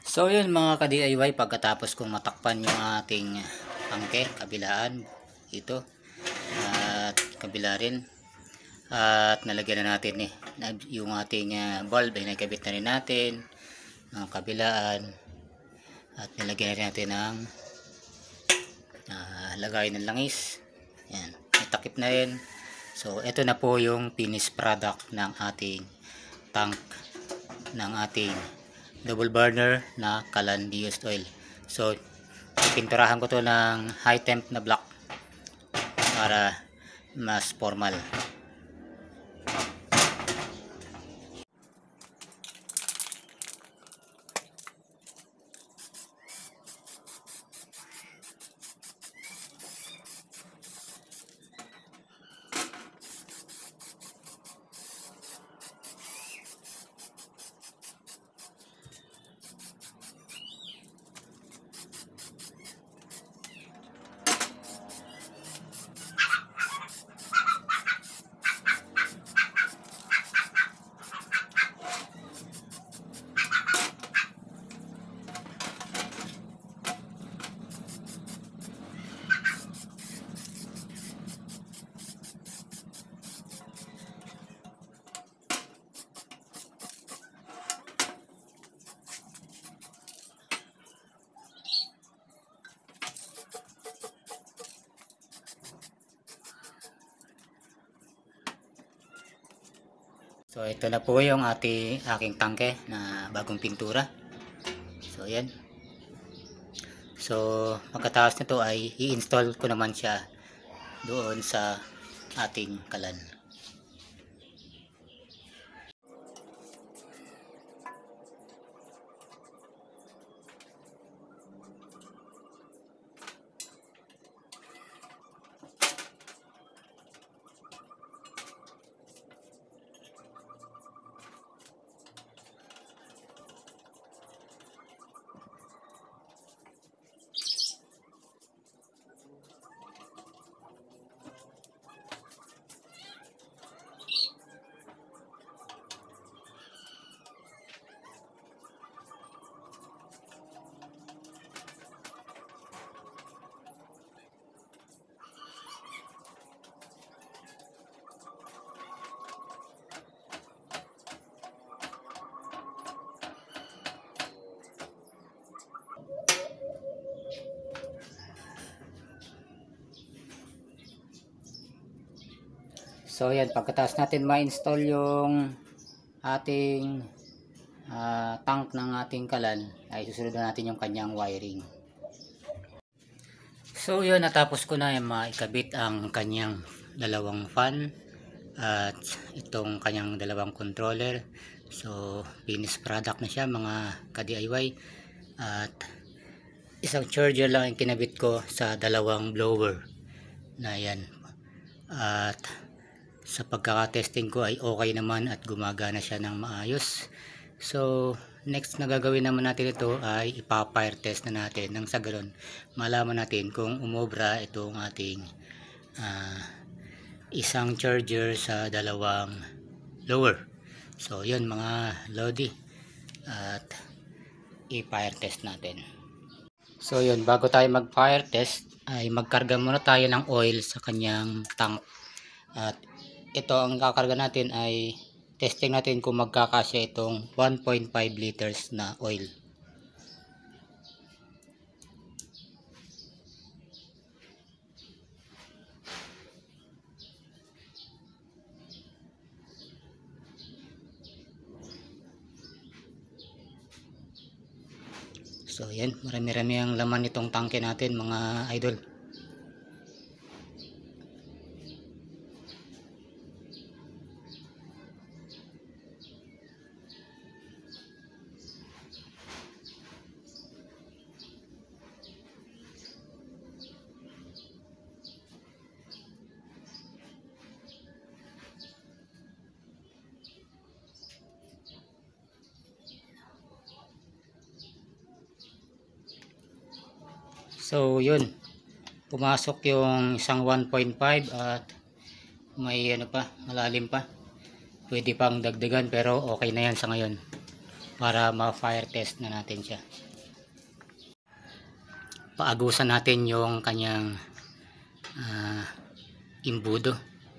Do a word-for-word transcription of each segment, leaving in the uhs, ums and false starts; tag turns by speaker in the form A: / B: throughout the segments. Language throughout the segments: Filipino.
A: So yun mga ka-D I Y, pagkatapos kong matakpan yung ating tangke, kabilaan ito at kabila rin, at nalagyan na natin eh, yung ating uh, bulb ay nagkabit na rin natin ng kabilaan at nilagyan na rin natin ng uh, lagay ng langis. Yan, itakip na rin. So ito na po yung finished product ng ating tank ng ating double burner na Kalan Diesel Oil. So pinturahan ko to ng high temp na black para mas formal. So ito na po yung ating aking tangke na bagong pintura. So yan. So pagkatapos nito ay i-install ko naman siya doon sa ating kalan. So yan, pagkatapos natin ma-install yung ating uh, tank ng ating kalan, ay susunod na natin yung kanyang wiring. So yun, natapos ko na yung maikabit ang kanyang dalawang fan at itong kanyang dalawang controller. So finished product na siya mga ka-D I Y, at isang charger lang yung kinabit ko sa dalawang blower na yan. At sa pagkakatesting ko ay okay naman at gumagana siya ng maayos. So next na gagawin naman natin ito ay ipa-fire test na natin, nang sa ganoon malaman natin kung umobra itong ating uh, isang charger sa dalawang blower. So yun mga lodi, at i-fire test natin. So yun, bago tayo mag fire test ay magkarga muna tayo ng oil sa kanyang tank. At ito ang kakarga natin ay testing natin kung magkakasya itong one point five liters na oil. So yan, marami-rami ang laman nitong tangke natin mga idol. So yun, pumasok yung isang one point five at may ano pa, malalim pa. Pwede pang dagdagan pero okay na yan sa ngayon. para ma-fire test na natin siya. Paagusan natin yung kanyang uh, imbudo.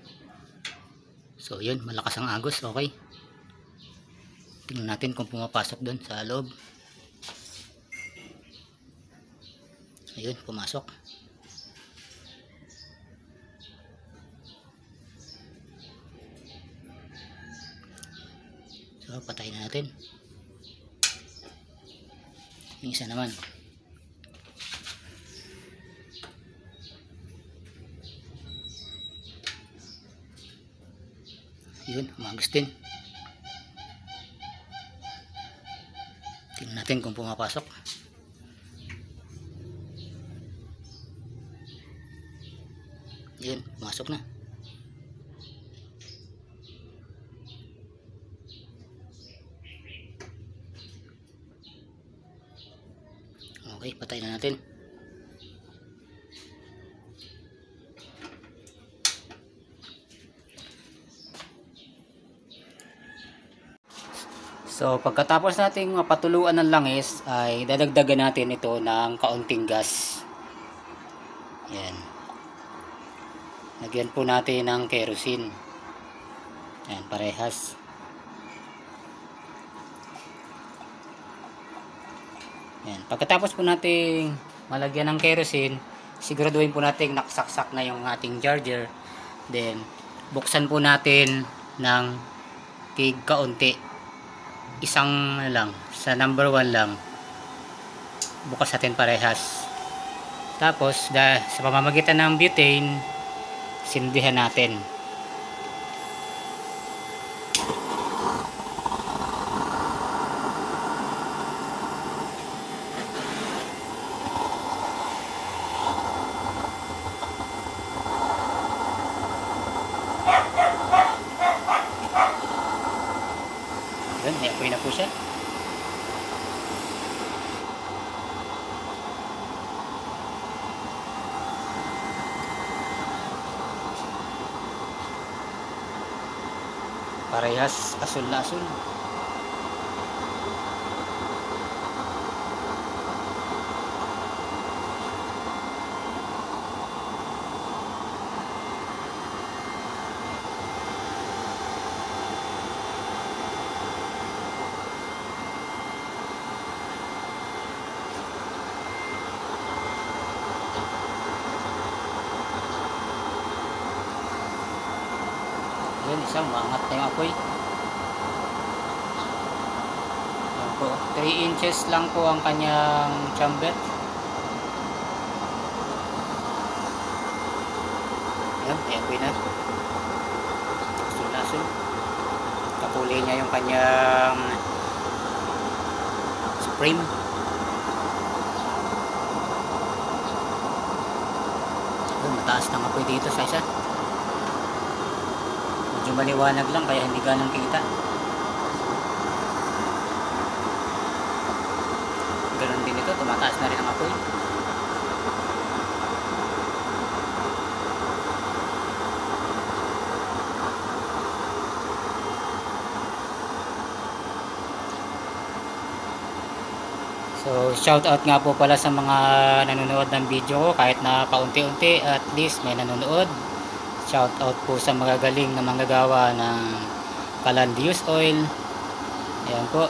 A: So yun, malakas ang agos. Okay, tingnan natin kung pumapasok doon sa loob. Ayun, pumasok. So patayin na natin yung isa naman. Yun, umagos din. Tingnan natin kung pumapasok. Yun, pumasok na. Okay, patay na natin. So pagkatapos nating mapatuluan ng langis ay dadagdagan natin ito ng kaunting gas. Yan. Lagyan po natin ng kerosene. Yan, parehas. Yan. Pagkatapos po nating malagyan ng kerosene, siguraduhin po natin nakasaksak na yung ating charger. Then buksan po natin ng tig kaunti. Isang lang, sa number one lang, bukas natin parehas. Tapos da, sa pamamagitan ng butane, sindihan natin. Yan, may apoy na po siya. Parehas asul na asul. Yun, isang maangat na yung apoy. Yan po, three inches lang po ang kanyang chamber. Yan, may apoy na. Asul na asul. Kakulay niya yung kanyang frame. Yan, mataas na apoy dito sa isa. Medyo maliwanag lang kaya hindi ganang kita. Ganun din ito, tumataas na rin ang apoy. So shout out nga po pala sa mga nanonood ng video ko, kahit na paunti-unti at least may nanonood. Shout out po sa magagaling na manggagawa ng Calandius oil. Ayan po.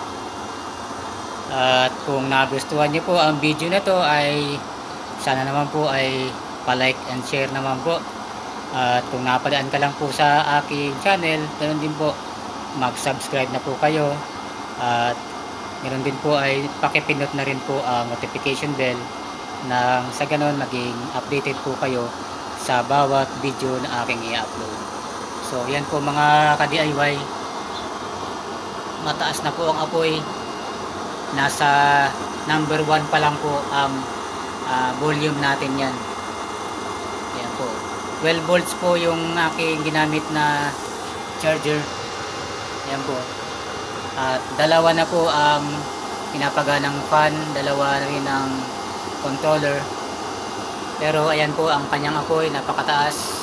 A: At kung nagustuhan niyo po ang video na to ay sana naman po ay pa-like and share naman po. At kung napadaan ka lang po sa aking channel, ganoon din po, mag-subscribe na po kayo. At meron din po ay pakipindot na rin po ang notification bell nang sa ganoon maging updated po kayo sa bawat video na aking i-upload. So yan po mga ka-D I Y, mataas na po ang apoy. Nasa number one pa lang po ang uh, volume natin yan. Yan po, twelve volts po yung aking ginamit na charger. Yan po. At dalawa na po ang pinapaganang fan, dalawa rin ang controller. Pero ayan po ang kanyang apoy, napakataas,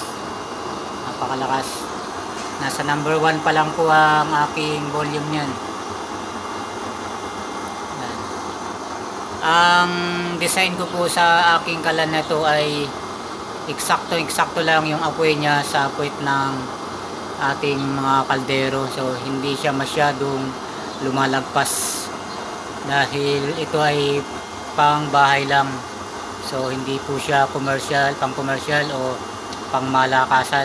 A: napakalakas. Nasa number one pa lang po ang aking volume niyan. Ang design ko po sa aking kalan na to ay eksakto eksakto lang yung apoy niya sa puwit ng ating mga kaldero. So hindi siya masyadong lumalagpas dahil ito ay pang bahay lang. So hindi po siya commercial, pang commercial o pang malakasan.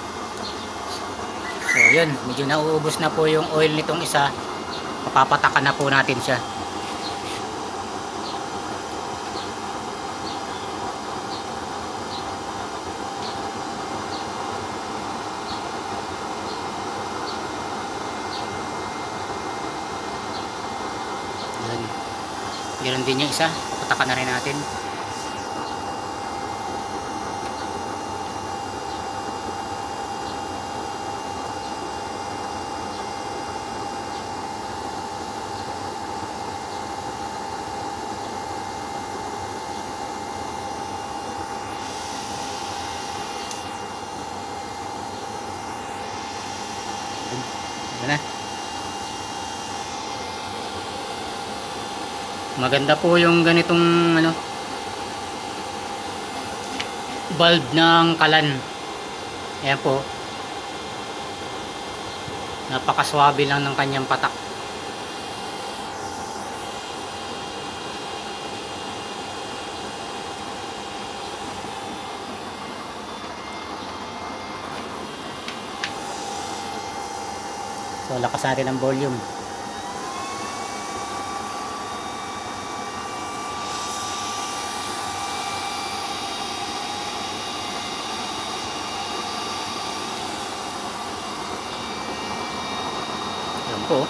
A: So yun, medyo nauubos na po yung oil nitong isa. Papapatakan na po natin siya. Yan. Meron din yung isa, papatakan na rin natin. Ito na. Maganda po yung ganitong ano bulb ng kalan. Ayan po. Napakaswabe lang ng kanyang patak. So lakas natin ang volume. Yan po.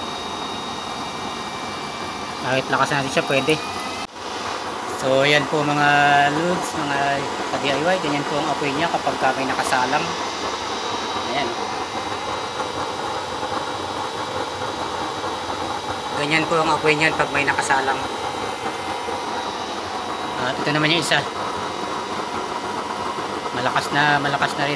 A: Kahit lakas natin siya pwede. So yan po mga loads, mga ka-D I Y. Ganyan po ang apoy niya kapag may nakasalang. Ayan. Ganyan po ang apoy niyan pag may nakasalang. At ito naman yung isa. Malakas na, malakas na rin.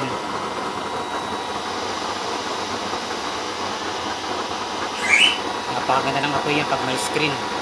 A: Napakaganda ng apoy yan pag may screen.